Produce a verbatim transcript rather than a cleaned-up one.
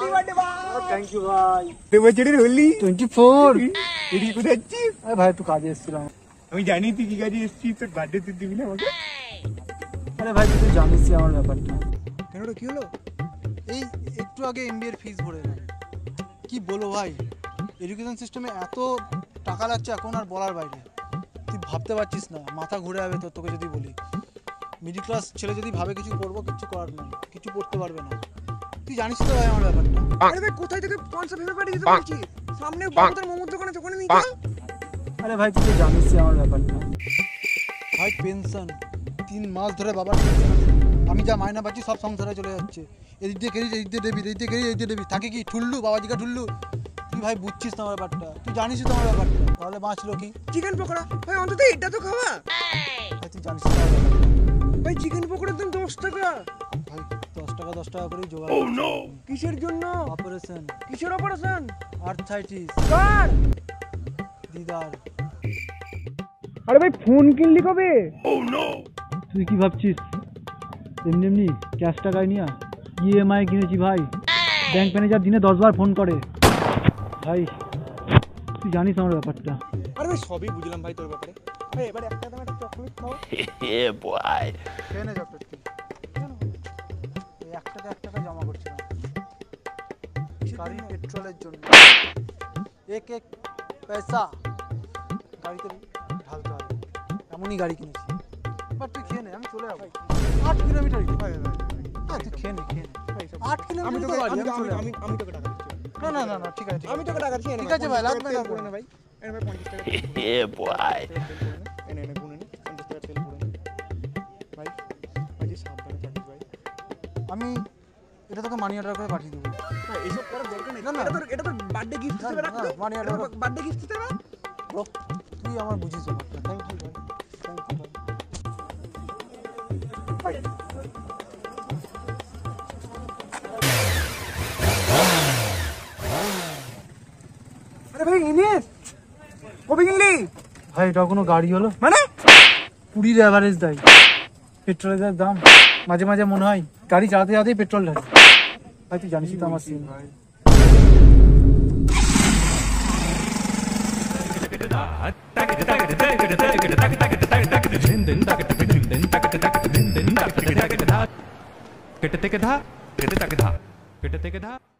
Happy birthday ভাই। Thank you ভাই। তুই বছরের হলি টোয়েন্টি ফোর। এদিকে কোথায় যাচ্ছিস? আরে ভাই একটু কাজে এসেছিলাম। আমি জানি তুই কি কাজে এসেছিস, তোর বার্থডে তুই দিবি না আমাকে? আরে ভাই তুই তো জানিস আমার ব্যাপারটা। কেন রে, কি হলো? এই একটু আগে এমবিএ এর ফিস ভরে এলাম। কি বলো ভাই, এডুকেশন সিস্টেমে এত টাকা লাগছে এখন আর বলার বাইরে। তুই ভাবতে পারছিস না, মাথা ঘুরে যাবে তোর, তোকে যদি বলি। মিডিল ক্লাস ছেলে যদি ভাবে কিছু করবো, কিছু করার নেই, কিছু করতে পারবে না। তুই জানিস তো ভাই আমার ব্যাপারটা। আরে ভাই কোথায় থেকে পঞ্চাশ ভেবে পাঠিয়ে দিতে বলছি? সামনে বাবুদের মোমোর দোকানে দোকানে নিয়ে চল। আরে ভাই তুই তো জানিস আমার ব্যাপারটা। ভাই পেনশন তিন মাস ধরে বাবার পেনশন আছে। আমি যা মায়না পাচ্ছি সব সংসারে চলে যাচ্ছে। এদিক দিয়ে কেরিস, এদিক দিয়ে দেবি, এদিক দিয়ে কেরিস, এদিক দিয়ে দেবি। থাকে কি ঠুল্লু, বাবাজিকা ঠুল্লু। তুই ভাই বুঝছিস না আমার ব্যাপারটা, তুই জানিস তো আমার ব্যাপারটা। তাহলে বাঁচলো কি? চিকেন পকোড়া ভাই, অন্তত এটা তো খাওয়া। ভাই তুই জানিস তো আমার ব্যাপারটা। ভাই চিকেন পকোড়ার দাম দশ টাকা। ভাই দশ টাকা দশ টাকা করেই জোগাড়। কিসের জন্য? অপারেশন কিসের অপারেশন? আর্থ্রাইটিস কার? দিদার। আরে ভাই ফোন কিনলি কবে? তুই কি ভাবছিস এমনি এমনি ক্যাশ টাকায় নিয়ে ইএমআই কিনেছি ভাই। ব্যাংক ম্যানেজার দিনে দশ বার ফোন করে ভাই, তুই জানিস আমার ব্যাপারটা। আরে ভাই সবই বুঝলাম ভাই তোর ব্যাপারে। ভাই এবার একটা দাম একটা চকলেট খাও। খেয়ে নে চকলেট তুই। এই এক টাকা এক টাকা জমা করছিলাম গাড়ি পেট্রোলের জন্য। এক এক পয়সা গাড়িতে ঢালতে হবে, এমনই গাড়ি কিনেছি। বাট তুই খেয়ে নে, আমি চলে যাবো। আট কিলোমিটার তুই খেয়ে নে, খেয়ে নে। আট আমি কিলোমিটার তোকে আমি আমি চলে আমি যাবো। আমি তোকে টাকা দিচ্ছি। না না না না ঠিক আছে, আমি তোকে টাকা দিচ্ছি। ঠিক আছে ভাই, লাগবে না পুরো নে ভাই। এনে ভাই পঞ্চাশ টাকা তেল পুরো নে। এনে এনে গুনে নে, পঞ্চাশ টাকা তেল পুরো নে ভাই। ভাই যে সাবধানে থাকিস ভাই। আমি এটা তোকে মানি অর্ডার করে পাঠিয়ে দেবো। ভাই এইসব করার দরকার নেই। না, না। এটা তোর এটা তোর বার্থডে গিফট হিসেবে রাখ দে। মানি অর্ডার বার্থডে গিফট হিসেবে রাখ। ব্রো, তুই আমার বুঝিস ব্যাপারটা। থ্যাংক ইউ ভাই, থ্যাংক ইউ ভাই। আরে ভাই ইনিস কবে কিনলি? ভাই এটা কোনো গাড়ি হলো? মানে কুড়ির অ্যাভারেজ দেয় পেট্রোলের যা দাম। মাঝে মাঝে মনে হয় গাড়ি চালাতে চালাতেই পেট্রোল ঢালি। ভাই তুই জানিস তো আমার সিন। Kita